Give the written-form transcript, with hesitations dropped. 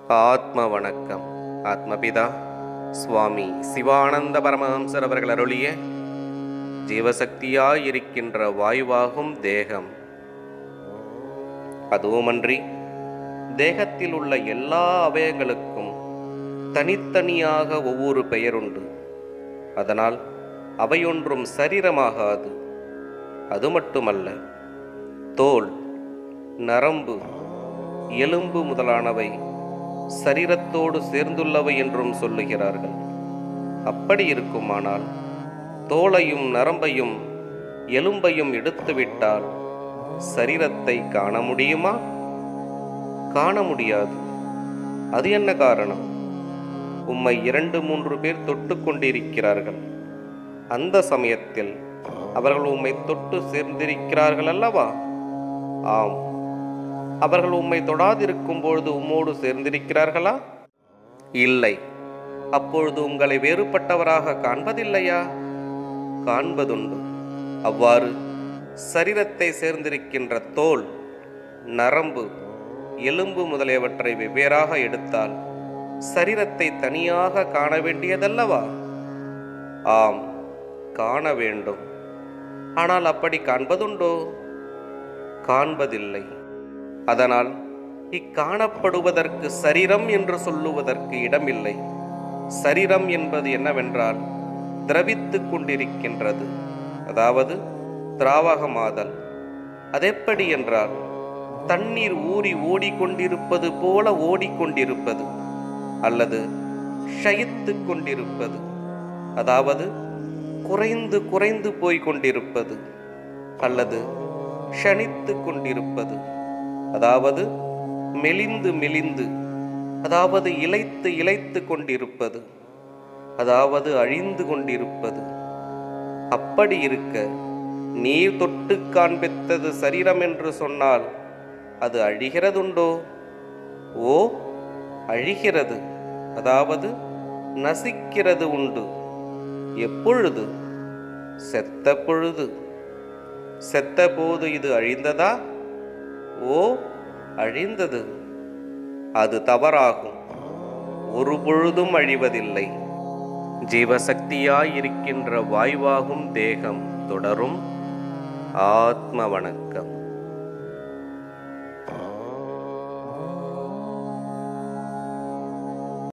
ஆத்ம வணக்கம். ஆத்மபிதா சுவாமி சிவானந்த பரமஹம்சர் அவர்கள் அருளிய ஜீவசக்தியாயிருக்கின்ற வாயுவாகும் தேகம். அதுவுமன்றி தேகத்தில் உள்ள எல்லா அவயங்களுக்கும் தனித்தனியாக ஒவ்வொரு பெயருண்டு. அதனால் அவையொன்றும் சரீரமாகாது. அது மட்டுமல்ல, தோல், நரம்பு, எலும்பு முதலானவை சரீரத்தோடு சேர்ந்துள்ளவை என்றும் சொல்லுகிறார்கள். அப்படி இருக்குமானால் தோலையும் நரம்பையும் எலும்பையும் எடுத்துவிட்டால் சரீரத்தை காண முடியுமா? காண முடியாது. அது என்ன காரணம்? உம்மை 2-3 பேர் தொட்டு கொண்டிருக்கிறார்கள். அந்த சமயத்தில் அவர்கள் உம்மை தொட்டு சேர்ந்திருக்கிறார்கள் அல்லவா? ஆம். அவர்கள் உம்மை தொடாதிருக்கும் பொழுது உம்மோடு சேர்ந்திருக்கிறார்களா? இல்லை. அப்பொழுது உங்களை வேறுபட்டவராக காண்பதில்லையா? காண்பதுண்டு. அவ்வாறு சரீரத்தை சேர்ந்திருக்கின்ற தோல், நரம்பு, எலும்பு முதலியவற்றை வெவ்வேறாக எடுத்தால் சரீரத்தை தனியாக காண வேண்டியதல்லவா? ஆம், காண வேண்டும். ஆனால் அப்படி காண்பதுண்டோ? காண்பதில்லை. அதனால் இக்காணப்படுவதற்கு சரீரம் என்று சொல்லுவதற்கு இடமில்லை. சரீரம் என்பது என்னவென்றால் திரவித்து கொண்டிருக்கின்றது, அதாவது திராவகமாதல். அதெப்படி என்றால் தண்ணீர் ஊறி ஓடிக்கொண்டிருப்பது போல ஓடிக்கொண்டிருப்பது, அல்லது ஷயித்து கொண்டிருப்பது, அதாவது குறைந்து குறைந்து போய்கொண்டிருப்பது, அல்லது ஷணித்து கொண்டிருப்பது, அதாவது மெலிந்து மெலிந்து, அதாவது இளைத்து இளைத்து கொண்டிருப்பது, அதாவது அழிந்து கொண்டிருப்பது. அப்படி இருக்க நீர் தொட்டு காண்பித்தது சரீரம் என்று சொன்னால் அது அழிகிறதுண்டோ? ஓ, அழிகிறது, அதாவது நசிக்கிறது உண்டு. எப்பொழுது? செத்த பொழுது. செத்த போது இது அழிந்ததா? ஓ, அழிந்தது. அது தவறாகும். ஒரு பொழுதும் அழிவதில்லை. ஜீவசக்தியாயிருக்கின்ற வாயுவாகும் தேகம் தொடரும். ஆத்ம வணக்கம்.